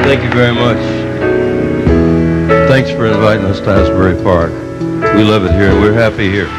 Thank you very much. Thanks for inviting us to Asbury Park. We love it here, and we're happy here.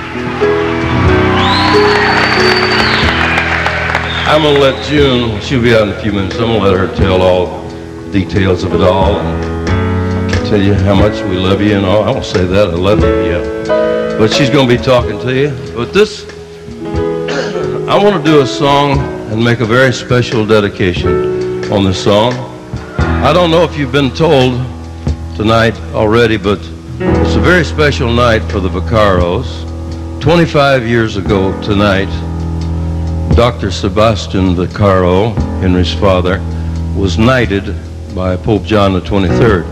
I'm going to let June, she'll be out in a few minutes, I'm going to let her tell all the details of it all and tell you how much we love you and all. I won't say that, I love you, yeah. But she's going to be talking to you. But this, I want to do a song and make a very special dedication on this song. I don't know if you've been told tonight already, but it's a very special night for the Vaccaros. 25 years ago tonight, Dr. Sebastian Vaccaro, Henry's father, was knighted by Pope John the 23rd.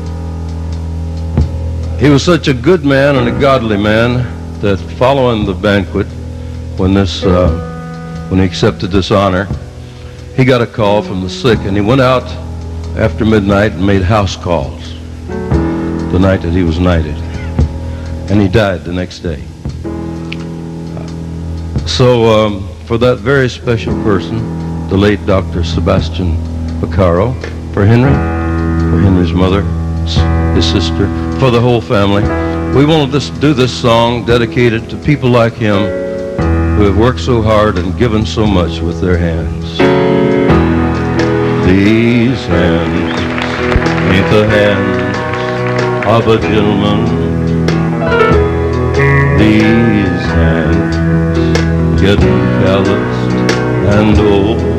He was such a good man and a godly man that following the banquet, when he accepted this honor, he got a call from the sick, and he went out after midnight and made house calls the night that he was knighted, and he died the next day. So for that very special person, the late Dr. Sebastian Vaccaro, for Henry's mother, his sister, for the whole family, we want to do this song dedicated to people like him who have worked so hard and given so much with their hands. These hands ain't the hands of a gentleman. These hands getting calloused and old.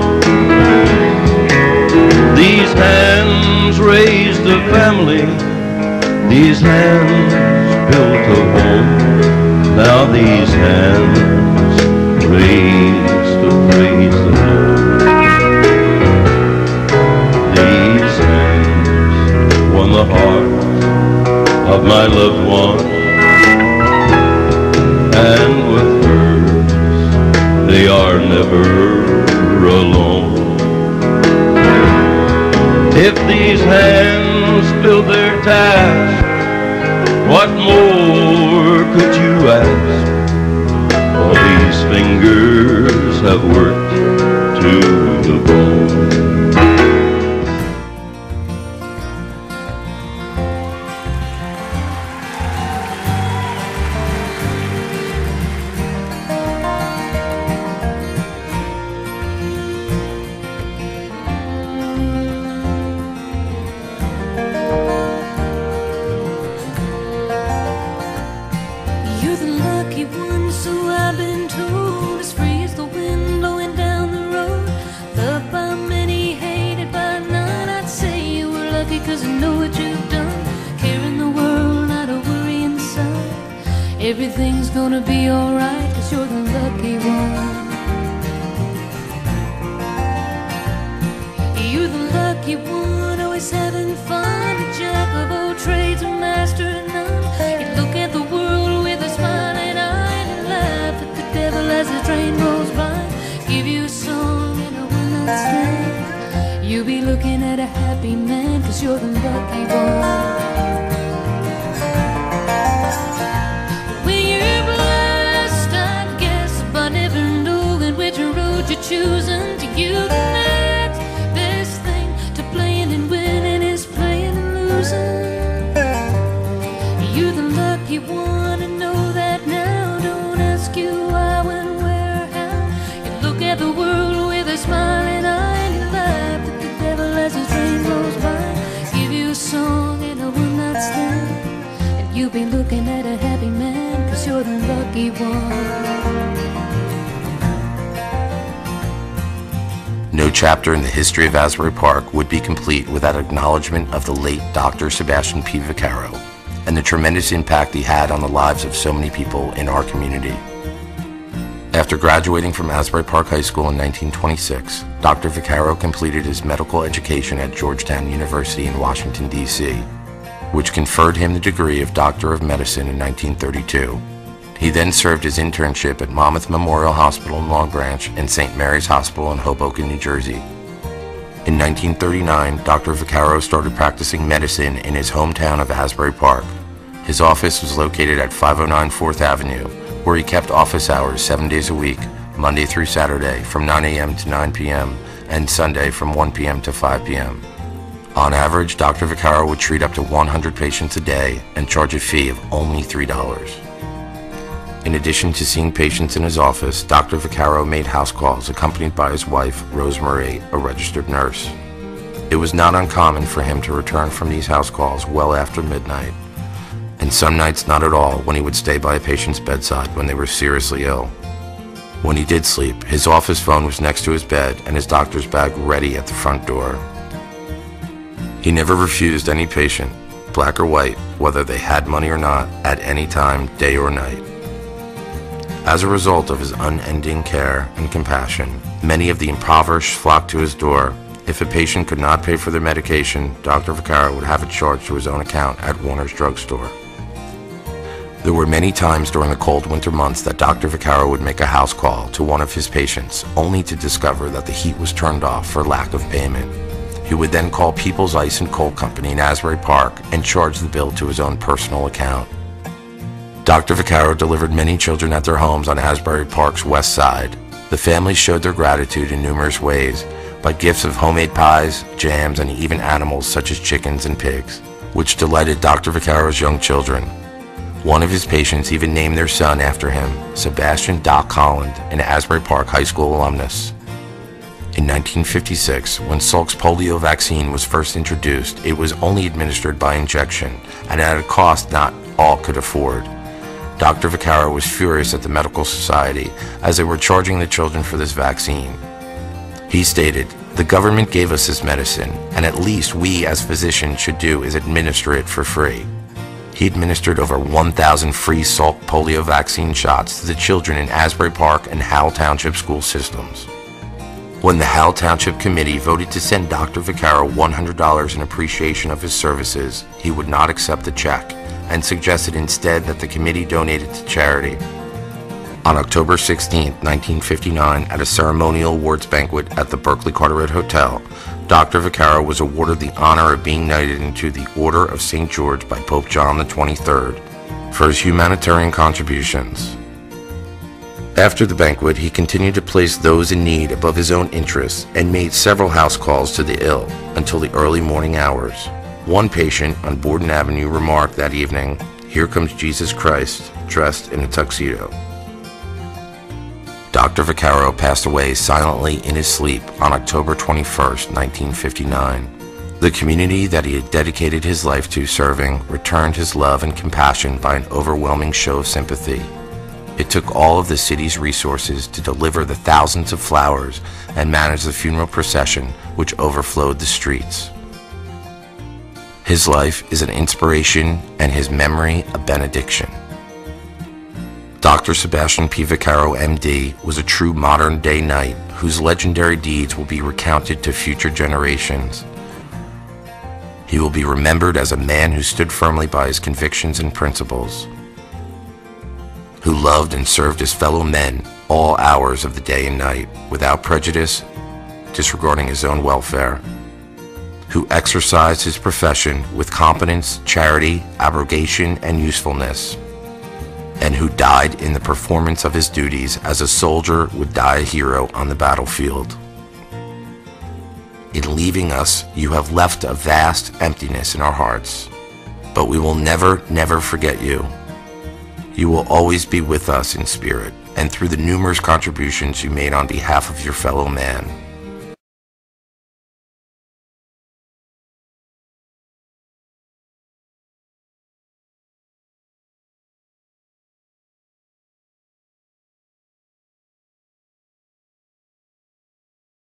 These hands raised a family. These hands built a home. Now these hands raise to praise the Lord. These hands won the heart of my loved one, and with hers they are never alone. If these hands filled their task, what more could you ask? All these fingers have worked to the bone. Everything's gonna be alright, 'cause you're the lucky one. You're the lucky one, always having fun, a jack of all trades, a master of none. You look at the world with a smiling eye and laugh at the devil as the train rolls by. Give you a song and a one-night stand. You'll be looking at a happy man, 'cause you're the lucky one. Choosing to you tonight. Best thing to playing and winning is playing and losing. You're the lucky one, and know that now. Don't ask you why, when, where, or how. You look at the world with a smiling eye, and you laugh at the devil as the train rolls by. Give you a song and a one-night stand, and you'll be looking at a happy man, 'cause you're the lucky one. No chapter in the history of Asbury Park would be complete without acknowledgement of the late Dr. Sebastian P. Vaccaro and the tremendous impact he had on the lives of so many people in our community. After graduating from Asbury Park High School in 1926, Dr. Vaccaro completed his medical education at Georgetown University in Washington, D.C., which conferred him the degree of Doctor of Medicine in 1932. He then served his internship at Monmouth Memorial Hospital in Long Branch and St. Mary's Hospital in Hoboken, New Jersey. In 1939, Dr. Vaccaro started practicing medicine in his hometown of Asbury Park. His office was located at 509 4th Avenue, where he kept office hours 7 days a week, Monday through Saturday from 9 a.m. to 9 p.m. and Sunday from 1 p.m. to 5 p.m. On average, Dr. Vaccaro would treat up to 100 patients a day and charge a fee of only $3. In addition to seeing patients in his office, Dr. Vaccaro made house calls accompanied by his wife, Rosemary, a registered nurse. It was not uncommon for him to return from these house calls well after midnight, and some nights not at all when he would stay by a patient's bedside when they were seriously ill. When he did sleep, his office phone was next to his bed and his doctor's bag ready at the front door. He never refused any patient, black or white, whether they had money or not, at any time, day or night. As a result of his unending care and compassion, many of the impoverished flocked to his door. If a patient could not pay for their medication, Dr. Vaccaro would have it charged to his own account at Warner's drugstore. There were many times during the cold winter months that Dr. Vaccaro would make a house call to one of his patients, only to discover that the heat was turned off for lack of payment. He would then call People's Ice and Cold Company in Asbury Park and charge the bill to his own personal account. Dr. Vaccaro delivered many children at their homes on Asbury Park's west side. The families showed their gratitude in numerous ways, by gifts of homemade pies, jams, and even animals such as chickens and pigs, which delighted Dr. Vaccaro's young children. One of his patients even named their son after him, Sebastian Doc Holland, an Asbury Park High School alumnus. In 1956, when Salk's polio vaccine was first introduced, it was only administered by injection and at a cost not all could afford. Dr. Vaccaro was furious at the medical society as they were charging the children for this vaccine. He stated, "The government gave us this medicine, and at least we as physicians should do is administer it for free." He administered over 1,000 free Salk polio vaccine shots to the children in Asbury Park and Howell Township school systems. When the Howell Township Committee voted to send Dr. Vaccaro $100 in appreciation of his services, he would not accept the check and suggested instead that the committee donate it to charity. On October 16, 1959, at a ceremonial awards banquet at the Berkeley Carteret Hotel, Dr. Vaccaro was awarded the honor of being knighted into the Order of St. George by Pope John XXIII for his humanitarian contributions. After the banquet, he continued to place those in need above his own interests and made several house calls to the ill until the early morning hours. One patient on Borden Avenue remarked that evening, "Here comes Jesus Christ, dressed in a tuxedo." Dr. Vaccaro passed away silently in his sleep on October 21, 1959. The community that he had dedicated his life to serving returned his love and compassion by an overwhelming show of sympathy. It took all of the city's resources to deliver the thousands of flowers and manage the funeral procession which overflowed the streets. His life is an inspiration and his memory a benediction. Dr. Sebastian P. Vaccaro, M.D., was a true modern-day knight whose legendary deeds will be recounted to future generations. He will be remembered as a man who stood firmly by his convictions and principles, who loved and served his fellow men all hours of the day and night without prejudice, disregarding his own welfare, who exercised his profession with competence, charity, abnegation, and usefulness, and who died in the performance of his duties as a soldier would die a hero on the battlefield. In leaving us, you have left a vast emptiness in our hearts, but we will never, never forget you. You will always be with us in spirit and through the numerous contributions you made on behalf of your fellow man.